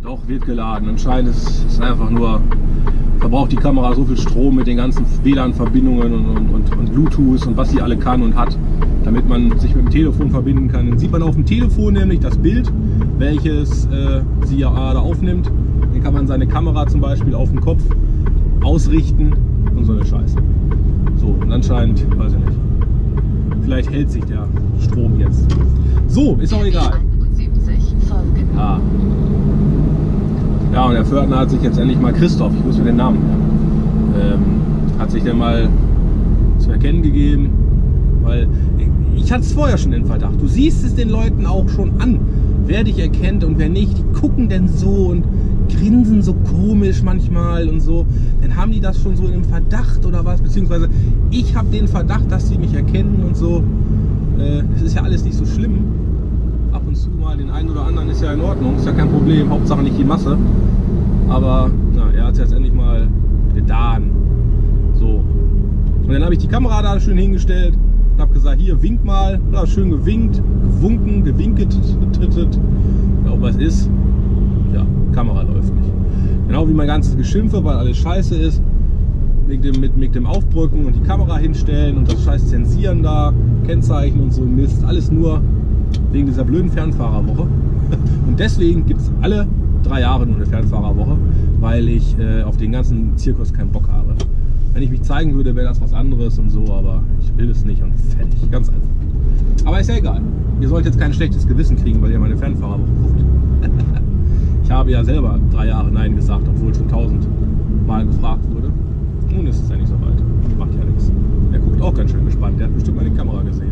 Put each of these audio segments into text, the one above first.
Doch, wird geladen. Anscheinend ist es einfach nur, verbraucht die Kamera so viel Strom mit den ganzen WLAN-Verbindungen und Bluetooth und was sie alle kann und hat, damit man sich mit dem Telefon verbinden kann. Dann sieht man auf dem Telefon nämlich das Bild, welches sie ja da aufnimmt. Dann kann man seine Kamera zum Beispiel auf den Kopf ausrichten und so eine Scheiße. So, und anscheinend, weiß ich nicht, vielleicht hält sich der Strom jetzt. So, ist auch egal. Ja. Ja, und der Pförtner hat sich jetzt endlich mal, Christoph, ich muss mir den Namen hat sich dann mal zu erkennen gegeben, weil ich hatte es vorher schon den Verdacht. Du siehst es den Leuten auch schon an, wer dich erkennt und wer nicht. Die gucken denn so und grinsen so komisch manchmal und so. Dann haben die das schon so in einem Verdacht oder was, beziehungsweise ich habe den Verdacht, dass sie mich erkennen und so. Das ist ja alles nicht so schlimm. Ab und zu mal den einen oder anderen ist ja in Ordnung, ist ja kein Problem, Hauptsache nicht die Masse. Aber na, er hat es jetzt endlich mal getan. So. Und dann habe ich die Kamera da schön hingestellt und habe gesagt, hier, wink mal. Ja, schön gewinkt, gewunken, gewinket, ja, ob was ist. Ja, Kamera läuft nicht. Genau wie mein ganzes Geschimpfe, weil alles scheiße ist. Mit dem Aufbrücken und die Kamera hinstellen und das scheiß Zensieren da, Kennzeichen und so Mist. Alles nur wegen dieser blöden Fernfahrerwoche. Und deswegen gibt es alle 3 Jahre nur eine Fernfahrerwoche, weil ich auf den ganzen Zirkus keinen Bock habe. Wenn ich mich zeigen würde, wäre das was anderes und so, aber ich will es nicht und fertig. Ganz einfach. Aber ist ja egal. Ihr sollt jetzt kein schlechtes Gewissen kriegen, weil ihr meine Fernfahrerwoche guckt. Ich habe ja selber 3 Jahre Nein gesagt, obwohl schon 1000 Mal gefragt wurde. Nun ist es ja nicht so weit. Macht ja nichts. Der guckt auch ganz schön gespannt. Der hat bestimmt meine Kamera gesehen.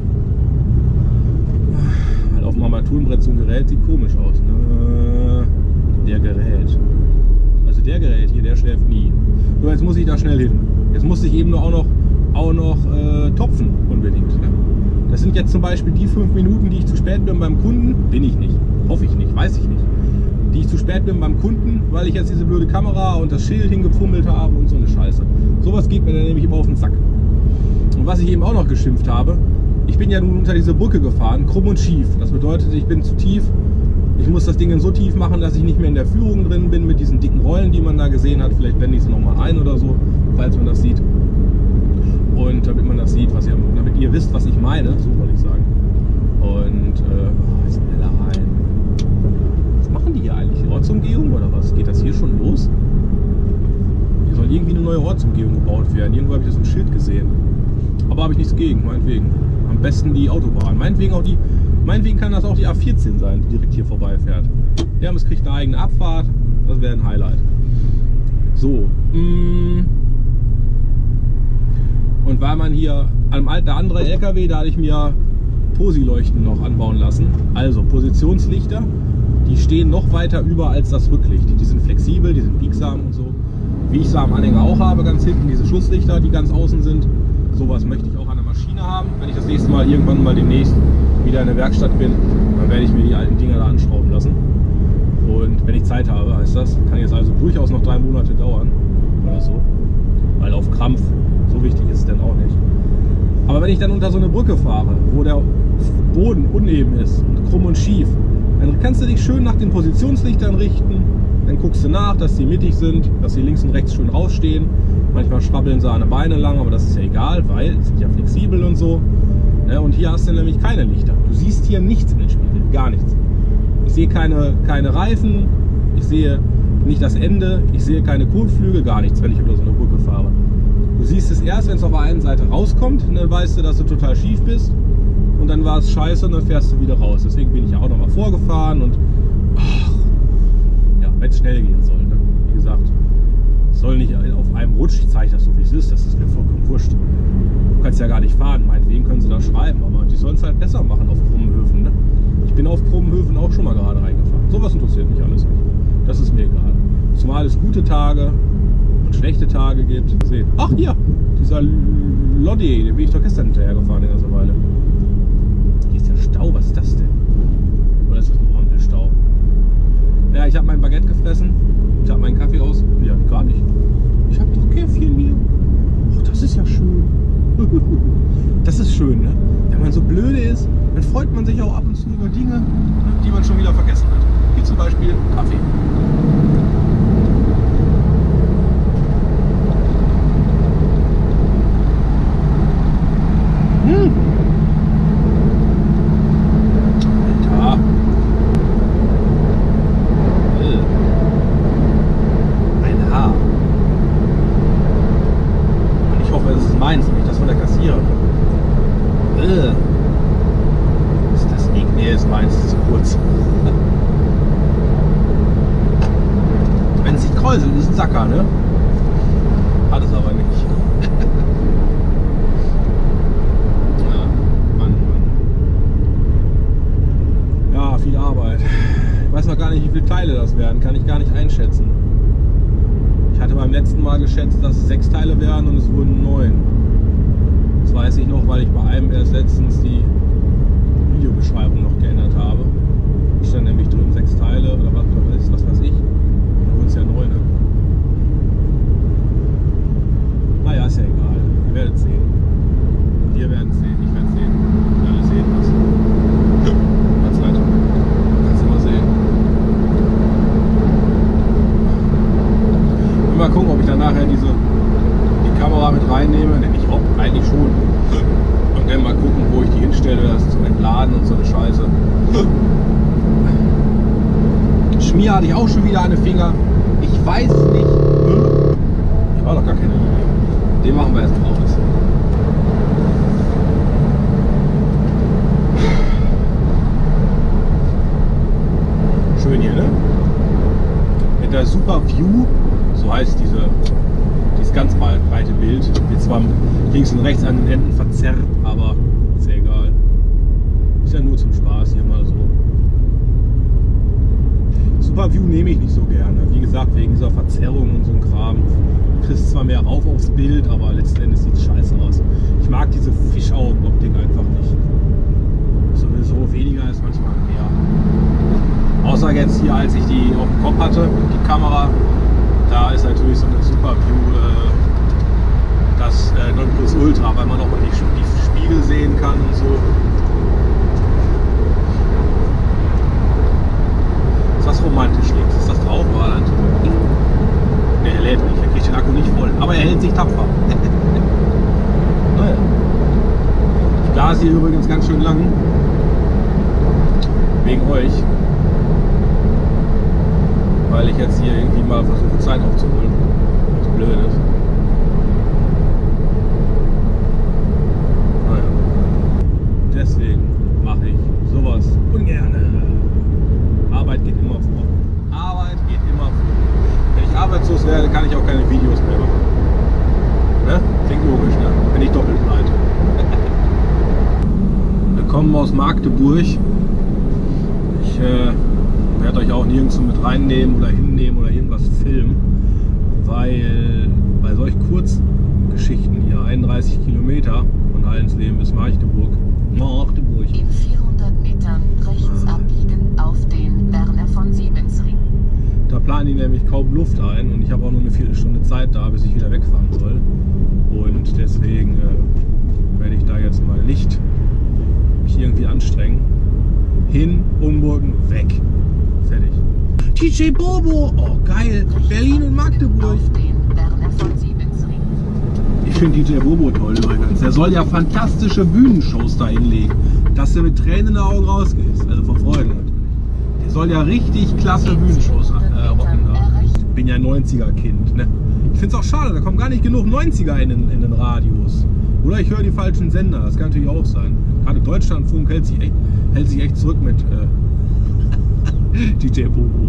Weil auf dem Armaturenbrett so ein Gerät sieht komisch aus. Ne? Der Gerät. Also der Gerät hier, der schläft nie. Nur jetzt muss ich da schnell hin. Jetzt muss ich eben auch noch topfen unbedingt. Ne? Das sind jetzt zum Beispiel die 5 Minuten, die ich zu spät bin beim Kunden. Bin ich nicht. Hoffe ich nicht. Weiß ich nicht. Die ich zu spät bin beim Kunden, weil ich jetzt diese blöde Kamera und das Schild hingefummelt habe und so eine Scheiße. Sowas geht mir dann nämlich immer auf den Sack. Und was ich eben auch noch geschimpft habe, ich bin ja nun unter diese Brücke gefahren, krumm und schief. Das bedeutet, ich bin zu tief. Ich muss das Ding so tief machen, dass ich nicht mehr in der Führung drin bin mit diesen dicken Rollen, die man da gesehen hat. Vielleicht blende ich sie nochmal ein oder so, falls man das sieht. Und damit man das sieht, damit ihr wisst, was ich meine, so wollte ich sagen. Und jetzt sind wir da rein. Was machen die hier eigentlich? Die Ortsumgehung oder was? Geht das hier schon los? Hier soll irgendwie eine neue Ortsumgehung gebaut werden. Irgendwo habe ich das ein Schild gesehen. Aber habe ich nichts gegen, meinetwegen. Am besten die Autobahn. Meinetwegen kann das auch die A14 sein, die direkt hier vorbeifährt. Ja, es kriegt eine eigene Abfahrt. Das wäre ein Highlight. So. Und weil man hier, der andere LKW, da hatte ich mir Posi-Leuchten noch anbauen lassen. Also Positionslichter, die stehen noch weiter über als das Rücklicht. Die sind flexibel, die sind biegsam und so. Wie ich sie am Anhänger auch habe, ganz hinten diese Schusslichter, die ganz außen sind. Sowas möchte ich auch an der Maschine haben. Wenn ich das nächste Mal irgendwann mal demnächst wieder in der Werkstatt bin, dann werde ich mir die alten Dinger da anschrauben lassen. Und wenn ich Zeit habe, heißt das, kann jetzt also durchaus noch 3 Monate dauern oder so. Weil auf Krampf, so wichtig ist es dann auch nicht. Aber wenn ich dann unter so eine Brücke fahre, wo der Boden uneben ist und krumm und schief, dann kannst du dich schön nach den Positionslichtern richten. Dann guckst du nach, dass die mittig sind, dass sie links und rechts schön rausstehen. Manchmal schrabbeln sie an den Beinen lang, aber das ist ja egal, weil sie sind ja flexibel und so. Und hier hast du nämlich keine Lichter. Du siehst hier nichts in den Spiegeln, gar nichts. Ich sehe keine Reifen, ich sehe nicht das Ende, ich sehe keine Kotflügel, gar nichts, wenn ich über so eine Brücke fahre. Du siehst es erst, wenn es auf der einen Seite rauskommt, und dann weißt du, dass du total schief bist. Und dann war es scheiße und dann fährst du wieder raus. Deswegen bin ich ja auch nochmal vorgefahren und ja, wenn es schnell gehen soll. Ne? Wie gesagt, es soll nicht auf einem Rutsch, ich zeige das so wie es ist, das ist mir vollkommen wurscht. Du kannst ja gar nicht fahren, meinetwegen können sie da schreiben, aber die sollen es halt besser machen auf krummen Höfen. Ne? Ich bin auf krummen Höfen auch schon mal gerade reingefahren. Sowas interessiert mich alles nicht. Das ist mir egal. Zumal es gute Tage und schlechte Tage gibt. Sehen. Ach hier, dieser Lodi, den bin ich doch gestern hinterher gefahren in der Weile. Hier ist der Stau, was ist das denn? Oder ist das ein Ampelstau? Ja, ich habe mein Baguette gefressen, ich habe meinen Kaffee aus. Ja, gar nicht. Ich habe doch Käffchen hier. Ach, das ist ja schön. Das ist schön, ne? Wenn man so blöde ist, dann freut man man sich auch ab und zu über Dinge, die man schon wieder vergessen hat. Wie zum Beispiel Kaffee. Alter. Ein Haar. Und ich hoffe, es ist meins, nicht das von der Kassiererin. Ist das nicht? Nee, ist meins, ist zu kurz. Wenn es sich kräuselt, ist ein Sacker, ne? Hat es aber nicht. Ja, Mann. Ja, viel Arbeit. Ich weiß noch gar nicht, wie viele Teile das werden. Kann ich gar nicht einschätzen. Ich hatte beim letzten Mal geschätzt, dass es 6 Teile wären und es wurden 9. Das weiß ich noch, weil ich bei einem erst letztens die Videobeschreibung noch geändert habe. Da stand nämlich drin 6 Teile oder was weiß ich. Dann wurden es ja 9. Naja, ist ja egal. Ihr werdet sehen. Wir werden es sehen, ich werde es sehen. Wir alle sehen was. Ganz weiter. Kannst du mal sehen. Mal gucken, ob ich dann nachher die Kamera mit reinnehme. Denn ich hoffe eigentlich schon. Und dann mal gucken, wo ich die hinstelle, das zum Entladen und so eine Scheiße. Schmier hatte ich auch schon wieder an den Finger. Ich weiß nicht. Ich war doch gar keine Linie. Den machen wir erst raus. Schön hier, ne? Mit der Super View, so heißt dieses ganz breite Bild. Wird zwar links und rechts an den Enden verzerrt, aber ist ja egal. Ist ja nur zum Spaß hier mal so. Super View nehme ich nicht so gerne. Wie gesagt, wegen dieser Verzerrung und so ein Kram. Du kriegst zwar mehr rauf aufs Bild, aber letzten Endes sieht es scheiße aus. Ich mag diese Fischaugen-Optik einfach nicht. Sowieso weniger ist manchmal mehr. Außer jetzt hier, als ich die auf dem Kopf hatte, die Kamera. Da ist natürlich so eine Super View das Nonplusultra, weil man auch mal die Spiegel sehen kann und so. Ist das romantisch links? Ist das drauf oder Land? Ne, er lädt nicht, er kriegt den Akku nicht voll. Aber er hält sich tapfer. Naja. Ich blase hier übrigens ganz schön lang. Wegen euch. Weil ich jetzt hier irgendwie mal versuche, Zeit aufzuholen. Was blöd ist. Naja. Deswegen mache ich sowas ungern. Arbeit geht immer vor. Arbeit geht immer vor. Wenn ich arbeitslos werde, kann ich auch keine Videos mehr machen. Ne? Klingt logisch, ne? Bin ich doppelt pleite. Wir kommen aus Magdeburg. Ich werde euch auch nirgendwo mit reinnehmen oder hinnehmen oder irgendwas filmen, weil bei solch Kurzgeschichten hier 31 Kilometer von Hallensleben bis Magdeburg. In 400 Metern rechts abbiegen auf den Werner von Siemensring. Da planen die nämlich kaum Luft ein und ich habe auch nur eine Viertelstunde Zeit da, bis ich wieder wegfahren soll. Und deswegen werde ich da jetzt mal nicht mich irgendwie anstrengen. Hin, umburgen, weg. Fertig. DJ Bobo! Oh geil! Berlin und Magdeburg! Ich finde DJ Bobo toll übrigens. Der soll ja fantastische Bühnenshows da hinlegen, dass du mit Tränen in den Augen rausgehst. Also vor Freude. Der soll ja richtig klasse Bühnenshows rocken da. Ich bin ja 90er-Kind. Ne? Ich finde es auch schade, da kommen gar nicht genug 90er in den Radios. Oder ich höre die falschen Sender, das kann natürlich auch sein. Gerade Deutschlandfunk hält sich echt zurück mit DJ Bobo.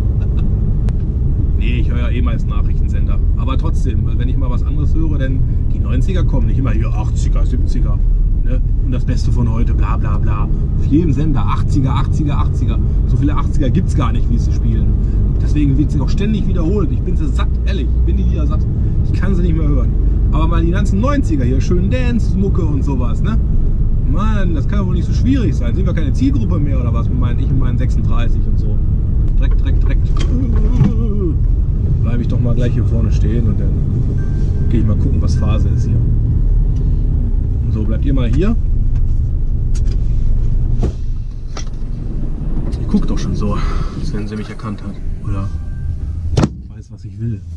Nee, ich höre ja eh meist Nachrichtensender. Aber trotzdem, wenn ich mal was anderes höre, denn die 90er kommen nicht immer hier 80er, 70er. Ne? Und das Beste von heute, bla bla bla. Auf jedem Sender 80er, 80er, 80er. So viele 80er gibt es gar nicht, wie sie spielen. Deswegen wird sie auch ständig wiederholt. Ich bin sie satt, ehrlich. Ich bin die Lieder satt. Ich kann sie nicht mehr hören. Aber mal die ganzen 90er hier, schön Dance, Mucke und sowas, ne? Mann, das kann ja wohl nicht so schwierig sein. Sind wir keine Zielgruppe mehr oder was? Ich mit meinen 36 und so. Dreck. Bleibe ich doch mal gleich hier vorne stehen und dann gehe ich mal gucken, was Phase ist hier. Und so, bleibt ihr mal hier. guckt doch schon so, als wenn sie mich erkannt hat. Oder weiß, was ich will.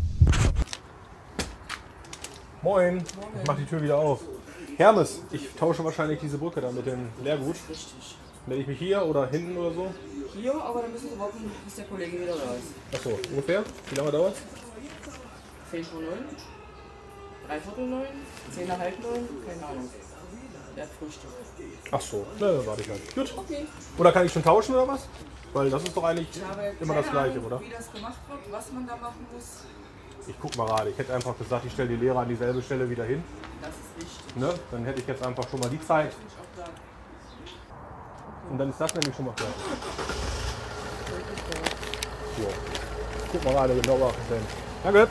Moin, ich mach die Tür wieder auf. Hermes, ich tausche wahrscheinlich diese Brücke da mit dem Leergut. Richtig. Melde ich mich hier oder hinten oder so? Hier, aber dann müssen Sie warten, bis der Kollege wieder da ist. Achso, ungefähr? Wie lange dauert es? 10 vor 9, 3/4 9, 10 nach halb 9, keine Ahnung. Der hat Frühstück. Achso, na, dann warte ich halt. Gut. Okay. Oder kann ich schon tauschen oder was? Weil das ist doch eigentlich Ich habe immer das keine Gleiche, Ahnung, oder? wie das gemacht wird, was man da machen muss. Ich guck mal gerade. Ich hätte einfach gesagt, ich stelle die Lehrer an dieselbe Stelle wieder hin. Das ist wichtig. Ne? Dann hätte ich jetzt einfach schon mal die Zeit. Ich auch sagen. Und dann ist das nämlich schon mal fertig. So. Guck mal gerade genau auf den. Danke.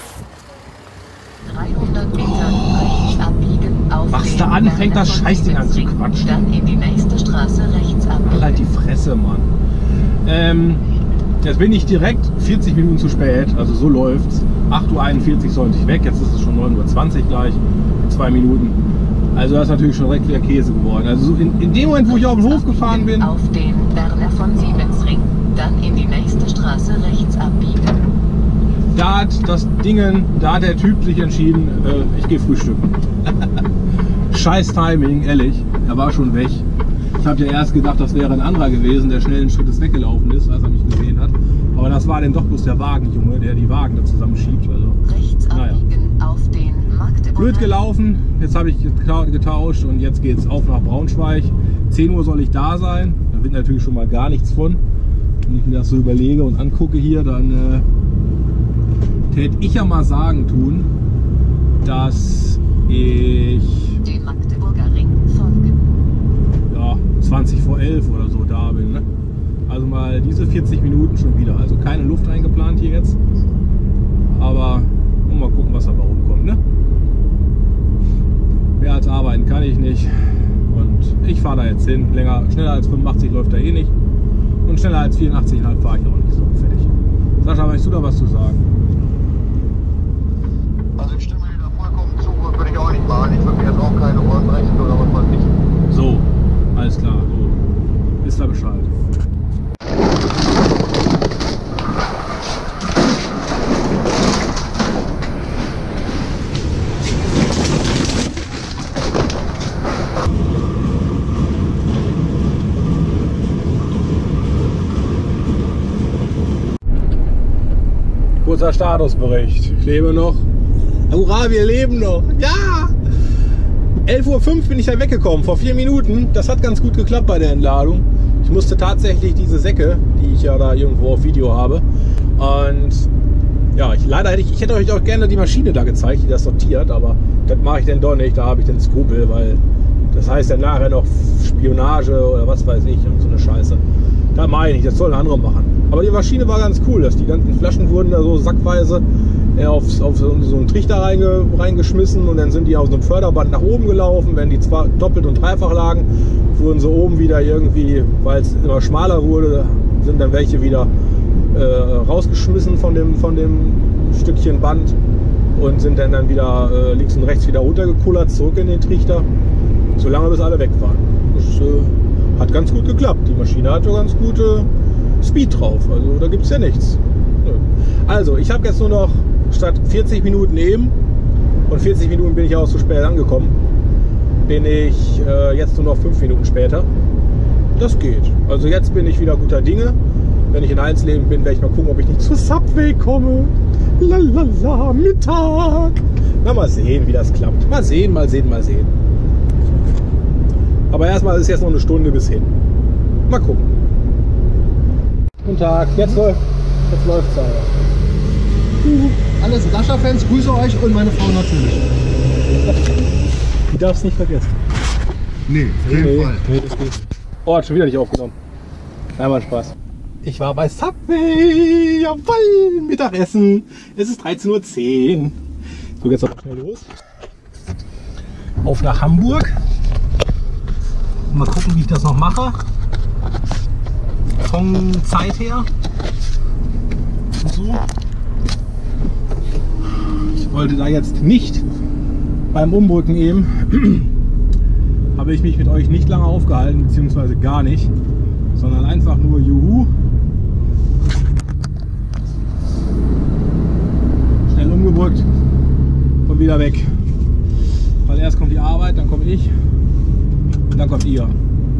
300 Metern rechts abbiegen auf Machst den du an, fängt das Werner von Scheißding an zu Siemensring. quatschen. Dann in die nächste Straße rechts abbiegen. Halt die Fresse, Mann. Jetzt bin ich direkt 40 Minuten zu spät, also so läuft's. 8:41 Uhr sollte ich weg, jetzt ist es schon 9:20 Uhr gleich, in 2 Minuten. Also das ist natürlich schon direkt wieder Käse geworden. Also so in dem Moment, wo ich auf den Hof gefahren bin, Auf den Werner von Siemensring. Dann in die nächste Straße rechts abbiegen. da hat der Typ sich entschieden, ich gehe frühstücken. Scheiß Timing, ehrlich, er war schon weg. Ich habe ja erst gedacht, das wäre ein anderer gewesen, der schnell einen Schritt weggelaufen ist, als er mich gesehen hat. Aber das war dann doch bloß der Wagenjunge, der die Wagen da zusammenschiebt. Also, Rechts abbiegen auf den Magdeburger. blöd gelaufen, jetzt habe ich getauscht und jetzt geht es auf nach Braunschweig. 10 Uhr soll ich da sein, da wird natürlich schon mal gar nichts von. Wenn ich mir das so überlege und angucke hier, dann täte ich ja mal tun, dass ich Den Magdeburger Ring folgen. ja, 20 vor 11 oder so da bin. Ne? Also mal diese 40 Minuten schon wieder. Also keine Luft eingeplant hier jetzt. Aber mal gucken, was dabei rumkommt. Ne? Mehr als arbeiten kann ich nicht. Und ich fahre da jetzt hin. Schneller als 85 läuft da eh nicht. Und schneller als 84,5 fahre ich auch nicht. So, fertig. Sascha, möchtest du da was zu sagen? Also ich stimme dir da vollkommen zu, würde ich auch nicht machen. Ich würde mir jetzt auch keine Ohren brechen oder was weiß ich. So, alles klar. So. Wisst ihr Bescheid. Kurzer Statusbericht. Ich lebe noch. Hurra, wir leben noch. Ja! 11:05 Uhr bin ich da weggekommen, vor 4 Minuten. Das hat ganz gut geklappt bei der Entladung. Ich musste tatsächlich diese Säcke, die ich ja da irgendwo auf Video habe. Und ja, ich hätte euch auch gerne die Maschine da gezeigt, die das sortiert. Aber das mache ich dann doch nicht. Da habe ich den Skrupel, weil das heißt dann nachher noch Spionage oder was weiß ich und so eine Scheiße. Da meine ich, das sollen andere machen. Aber die Maschine war ganz cool, dass die ganzen Flaschen wurden da so sackweise auf so einen Trichter reingeschmissen und dann sind die aus einem Förderband nach oben gelaufen. Wenn die zwar doppelt und dreifach lagen, wurden sie oben wieder irgendwie, weil es immer schmaler wurde, sind dann welche wieder rausgeschmissen von dem Stückchen Band und sind dann wieder links und rechts wieder runtergekullert, zurück in den Trichter, solange bis alle weg waren. Das hat ganz gut geklappt. Die Maschine hatte ganz gute Speed drauf, also da gibt es ja nichts. Also ich habe jetzt nur noch statt 40 Minuten eben und 40 Minuten bin ich auch zu spät angekommen, bin ich jetzt nur noch 5 Minuten später. Das geht. Also jetzt bin ich wieder guter Dinge. Wenn ich in Einzleben bin, werde ich mal gucken, ob ich nicht zur Subway komme. Lalala, Mittag. Na, mal sehen, wie das klappt. Mal sehen, mal sehen, mal sehen. Aber erstmal ist es jetzt noch eine Stunde bis hin. Mal gucken. Guten Tag, jetzt läuft es aber. Alle Sascha-Fans, grüße euch und meine Frau natürlich. Die darfst nicht vergessen. Nee, auf jeden Fall. Nee, das geht. Oh, hat schon wieder nicht aufgenommen. Einmal Spaß. Ich war bei Subway, jawoll, Mittagessen. Es ist 13:10 Uhr. So, jetzt aber schnell los. Auf nach Hamburg. Mal gucken, wie ich das noch mache. Von Zeit her. So. Ich wollte da jetzt nicht beim Umbrücken eben, habe ich mich mit euch nicht lange aufgehalten, beziehungsweise gar nicht, sondern einfach nur Juhu, wieder weg. Weil erst kommt die Arbeit, dann komme ich und dann kommt ihr.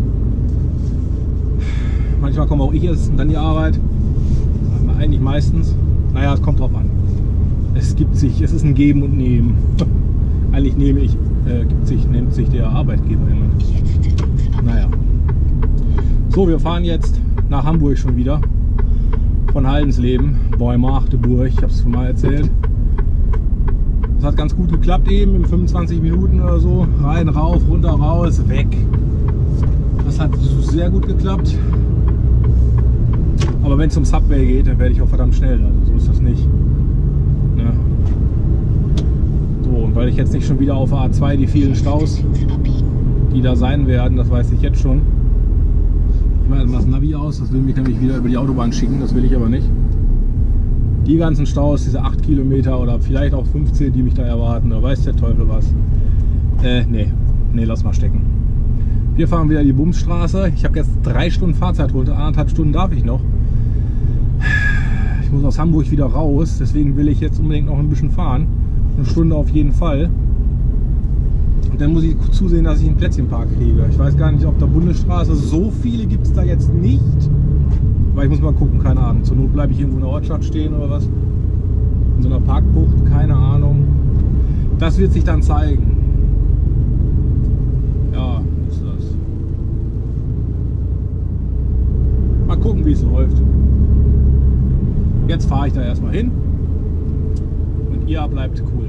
Manchmal komme auch ich erst und dann die Arbeit. Eigentlich meistens. Naja, es kommt drauf an. Es ist ein Geben und Nehmen. Eigentlich nimmt sich der Arbeitgeber immer. Naja. So, wir fahren jetzt nach Hamburg schon wieder. Von Haldensleben, Magdeburg, ich habe es schon mal erzählt. Das hat ganz gut geklappt eben, in 25 Minuten oder so. Rein, rauf, runter, raus, weg. Das hat sehr gut geklappt. Aber wenn es um Subway geht, dann werde ich auch verdammt schnell. Also so ist das nicht. Ja. So, und weil ich jetzt nicht schon wieder auf der A2 die vielen Staus, die da sein werden, das weiß ich jetzt schon. Ich mache das Navi aus, das will mich nämlich wieder über die Autobahn schicken, das will ich aber nicht. Die ganzen Staus, diese 8 Kilometer oder vielleicht auch 15, die mich da erwarten, da weiß der Teufel was. Nee, lass mal stecken. Wir fahren wieder die Bumsstraße. Ich habe jetzt 3 Stunden Fahrzeit runter, 1,5 Stunden darf ich noch. Ich muss aus Hamburg wieder raus, deswegen will ich jetzt unbedingt noch ein bisschen fahren. Eine Stunde auf jeden Fall. Und dann muss ich zusehen, dass ich einen Plätzchenpark kriege. Ich weiß gar nicht, ob der Bundesstraße, so viele gibt es da jetzt nicht. Aber ich muss mal gucken, keine Ahnung. Zur Not bleibe ich irgendwo in der Ortschaft stehen oder was. In so einer Parkbucht, keine Ahnung. Das wird sich dann zeigen. Ja, ist das. Mal gucken, wie es läuft. Jetzt fahre ich da erstmal hin. Und ihr bleibt cool.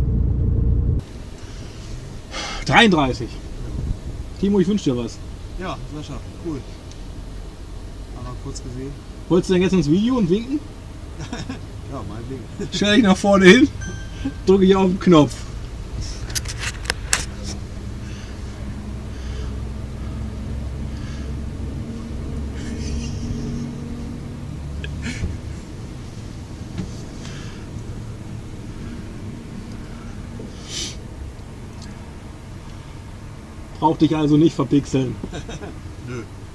33. Timo, ich wünsche dir was. Ja, Sascha, cool. Aber kurz gesehen. Wolltest du denn jetzt ins Video und winken? Ja, mein Ding. Stell dich nach vorne hin, drücke ich auf den Knopf. Braucht dich also nicht verpixeln. Nö.